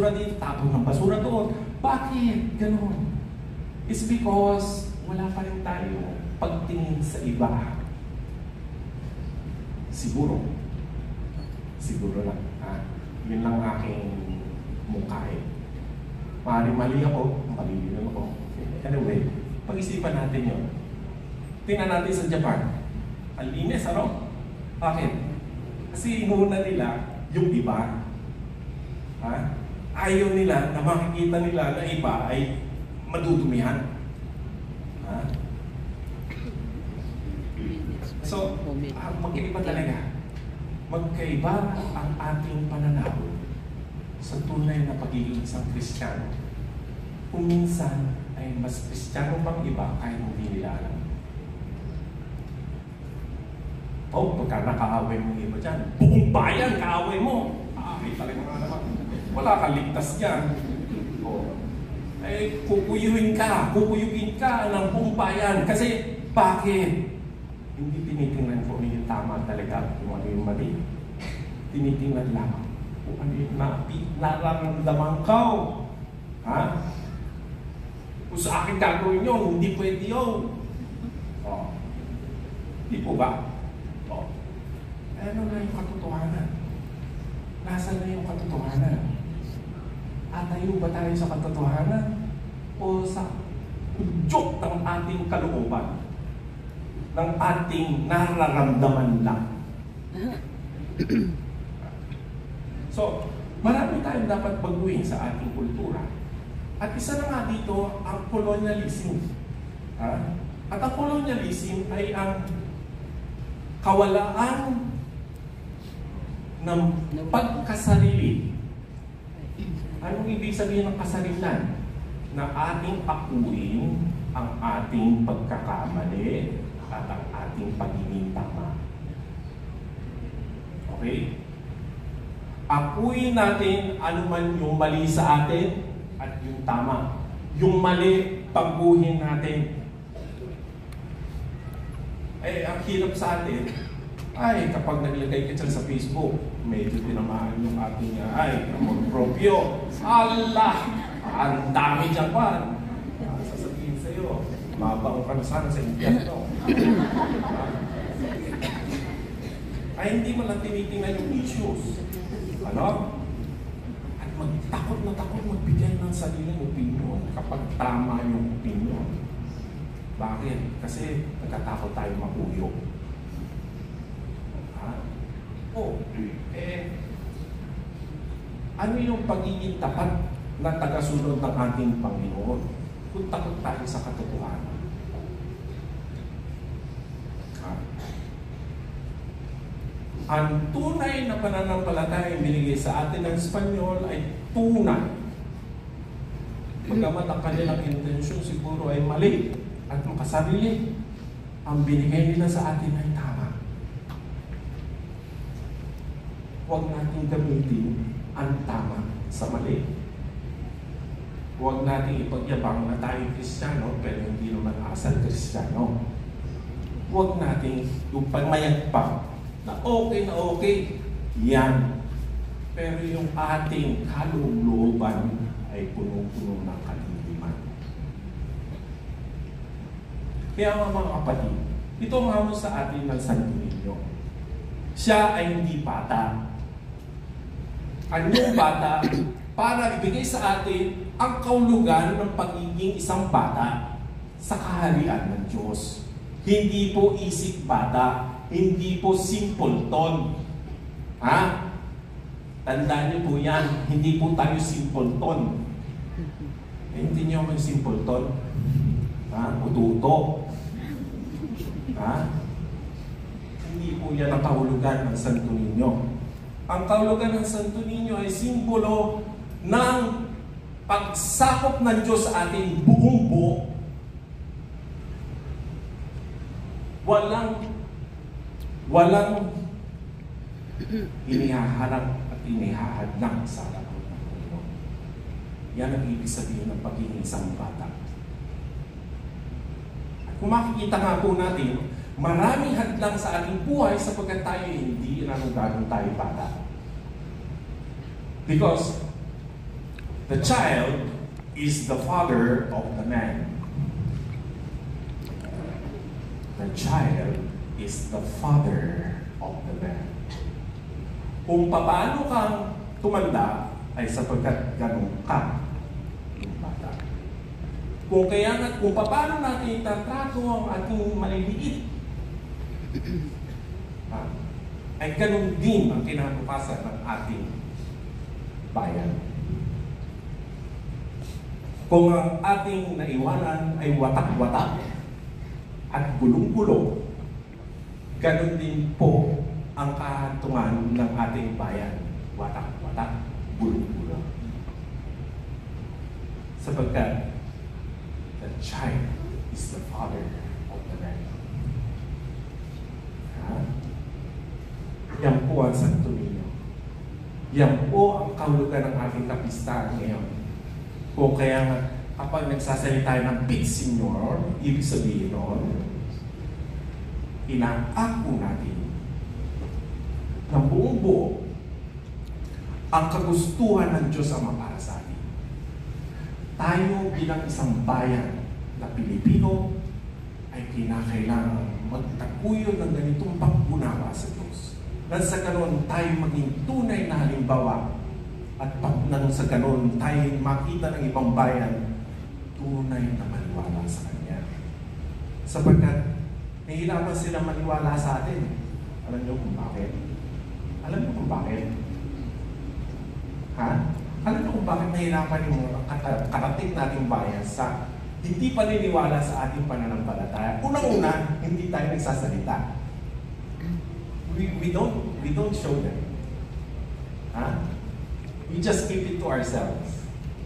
basura dito, tapon ng basura doon. Bakit? Ganon. It's because wala pa rin tayo pagtingin sa iba. Siguro lang. Yun lang aking mungkahin. Maaaring mali ako, mali din ako. Anyway, pag-isipan natin yun. Tingnan natin sa Japan. Ang linis, ano? Bakit? Kasi inuuna nila yung iba. Ayaw nila na makikita nila na iba ay madudumihan. So, magkaiba talaga. Magkaiba ang ating pananaw sa tunay na pagiging isang Kristiyano. Kung minsan ay mas Kristiyano pang iba kahit hindi nila alam. Pagka nakaaway mo iba dyan, buong bayan kaaway mo. Ay, talaga nga naman. Wala kang ligtas dyan. Kukuyugin ka ng buong bayan. Kasi, bakit? Hindi tinitingnan kung ano yung tama talaga, kung ano yung mali. Tinitingnan lang kung ano yung nararamdaman ka. Kung sa akin gagawin yun, hindi pwede yun. Di po ba? Ano na yung katotohanan? Nasaan na yung katotohanan? Atayo ba tayo sa katotohanan? O sa udyok ng ating kalooban? Ng ating nararamdaman lang? So, marami tayong dapat baguhin sa ating kultura. At isa na nga dito, ang colonialism. At ang colonialism ay ang kawalaan ng pagkasarili. Anong ibig sabihin ng kasarilan? Na ating akuin ang ating pagkakamali at ang ating pagiging tama. Okay? Akuin natin ano man yung mali sa atin at yung tama. Yung mali, pagbuhin natin. Ang hirap sa atin, kapag naglagay ka dyan sa Facebook, medyo tinamaan yung ating, amor proprio. Allah! Ang dami dyan pa. Sasabihin sa'yo, mabang ka na sana sa impyerno. Hindi mo lang tinitingnan yung issues. Ano? At takot na takot magbigay ng sariling opinion kapag tama yung opinion. Bakit? Kasi nagkatakot tayo makuyo. Ano yung pagiging tapat na tagasunod ng ating Panginoon kung takot tayo sa katotohanan? Ang tunay na pananampalataya binigay sa atin ng Espanyol ay tunay. Pagkamat ang kanilang intensyon siguro ay mali at makasarili, ang binigay nila sa atin ay tama. Huwag natin gamitin ang tama sa mali. Huwag natin ipagyabang na tayo Kristiyano pero hindi naman asal Kristiyano. Huwag natin yung pagmayagpang na okay, yan. Pero yung ating kalooban ay puno-puno ng kaliliman. Kaya mga kapatid, ito ang hamon sa atin ng Santo Niño. Siya ay hindi bata. Ang yung bata para ibigay sa atin ang kaulugan ng pagiging isang bata sa kaharian ng Diyos. Hindi po isip bata, hindi po simpleton. Tandaan niyo po yan, hindi po tayo simpleton. Hindi niyo man simpleton. Ututo. Hindi po yan ang kahulugan ng Santo Niño. Ang kahulugan ng Santo Niño ay simbolo ng pagsakop ng Diyos sa ating buong buo. Walang inihaharap at inihahadlang sa harap ng Panginoon. Yan ang ibig sabihin ng pagiging isang bata. At kung makikita nga po natin, maraming hadlang sa ating buhay sapagkat tayo hindi nanungganong tayo bata. Because The child is the father of the man. The child is the father of the man. Kung paano kang tumanda ay sapagkat ganun ka yung bata. Kung paano natin itatrato ang ating maliliit, ay ganun din ang kinabukasan ng ating bayan. Kung ang ating naiwanan ay watak-watak at gulong-gulong, ganun din po ang kahatungan ng ating bayan. Watak-watak, gulong-gulong. Sapagkat the child is the father of the man. Yan po ang Santo Niño. Yan po ang kahulugan ng ating kapistahan ngayon. O kaya kapag nagsasalita ng Pit Senior, ibig sabihin nun, inaako natin ng buong buo ang kagustuhan ng Diyos Ama para sa atin. Tayo bilang isang bayan na Pilipino ay kinakailangan magtaguyo ng ganitong pag-unawa sa Diyos. Nang sa ganon tayo maging tunay na halimbawa at pag nang sa ganon tayo makita ng ibang bayan tunay na maniwala sa Kanya. Sapagkat nahihirapan sila maniwala sa atin. Alam niyo kung bakit? Alam niyo kung bakit? Alam niyo kung bakit nahihirapan yung karating nating bayan sa hindi paniniwala sa ating pananampalataya? Unang-una, hindi tayo nagsasalita. We don't show them. We just keep it to ourselves.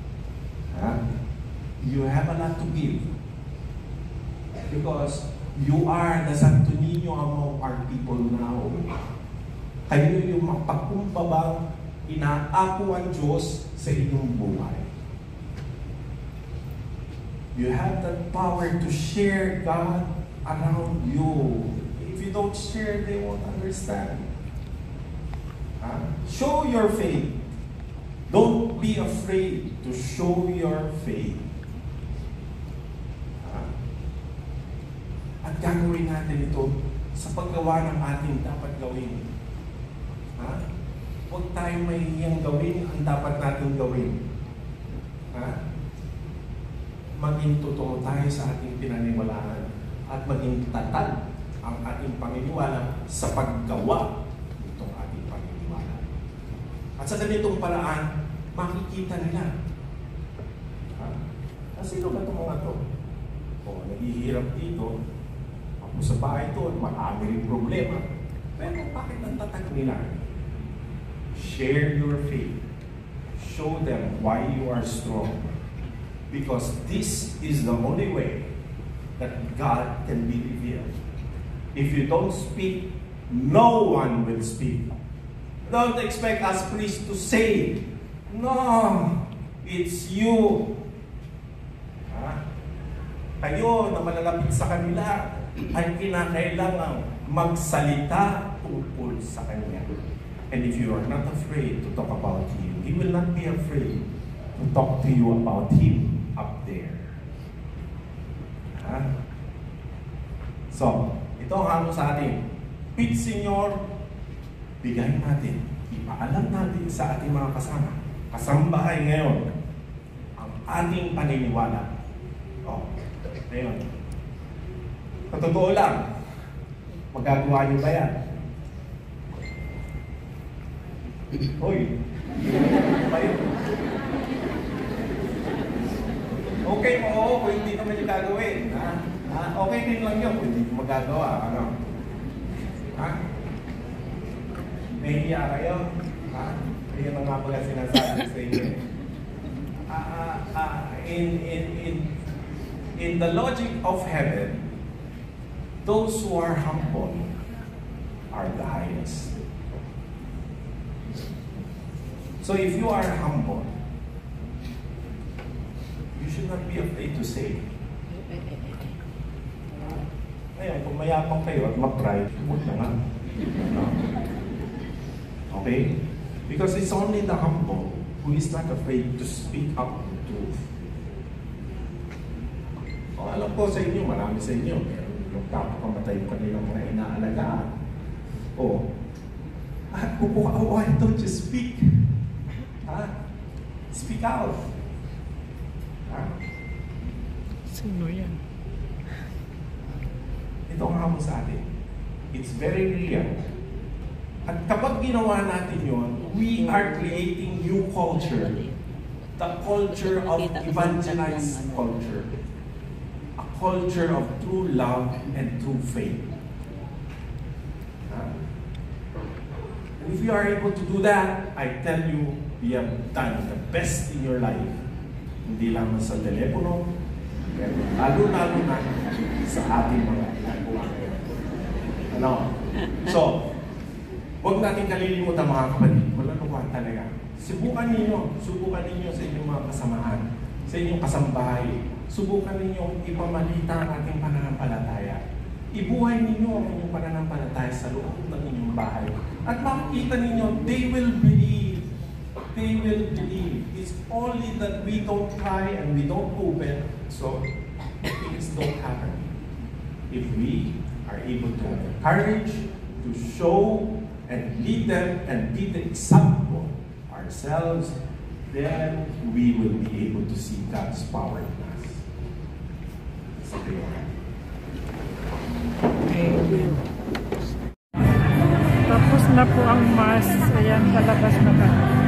You have a lot to give. Because you are the Santo Niño among our people now. Kayo yung mapagkumbabang inaako ang Diyos sa inyong buhay. You have that power to share God around you. If you don't share, they won't understand. Show your faith. Don't be afraid to show your faith. At gagawin natin ito sa paggawa ng ating dapat gawin. Huwag tayo mahihiyang gawin ang dapat natin gawin. Maging totoo tayo sa ating pinaniwalaan at maging tatag ang ating paniniwala sa paggawa nitong ating paniniwala. At sa ganitong paraan, makikita nila. Sino ba itong mga ito? Naghihirap dito, ako sa bahay ito, marami rin problema. Pero bakit ang tatag nila? Share your faith. Show them why you are strong. Because this is the only way that God can be revealed. If you don't speak, no one will speak. Don't expect us priests to say, no, it's you. Kayo na malalapit sa kanila ay kinakailangang magsalita tungkol sa Kanya. And if you are not afraid to talk about Him, He will not be afraid to talk to you about Him up there. So, ito ang hango sa atin. Pit Senior, bigay natin, ipaalam natin sa ating mga kasama, kasambahay ngayon, ang ating paniniwala. Ngayon, sa totoo lang, magagawa niyo ba yan? Hoy, okay mo, kung hindi naman yung gagawin. Okay din lang yun kung hindi magagawa. Nahihiya kayo? Hindi naman nga pala sinasabi sa inyo. In the logic of heaven, those who are humble are the highest. So if you are humble, you should not be afraid to say. Ngayon, kung mayapang kayo at mag-pride, huwag na nga. Okay? Because it's only the humble who who is not afraid to speak up the truth. O, alam ko sa inyo, marami sa inyo, meron yung kapakamatay yung kanilang mga inaalagaan. O, why don't you speak? Speak out. Sino yan? Ito ang hamon sa atin. It's very real. At kapag ginawa natin yon, we are creating new culture. The culture of evangelized culture. A culture of true love and true faith. And if you are able to do that, I tell you, you have done the best in your life. Hindi lamang sa telepono, pero lalo-lalo na sa ating mga ginagawa ngayon. Ano? So, huwag natin kalilimutan mga kapatid. Walang luwa talaga. Subukan ninyo sa inyong mga kasamahan, sa inyong kasambahay. Subukan ninyo ipamalita ang ating pananampalataya. Ibuhay ninyo ang inyong pananampalataya sa loob ng inyong bahay. At makikita ninyo, they will believe. They will believe. It's only that we don't try and we don't open, so things don't happen. If we are able to have the courage to show and lead them and be the example ourselves, then we will be able to see God's power in us. Amen. Tapos na po ang mass. Ayan, palabas na kami.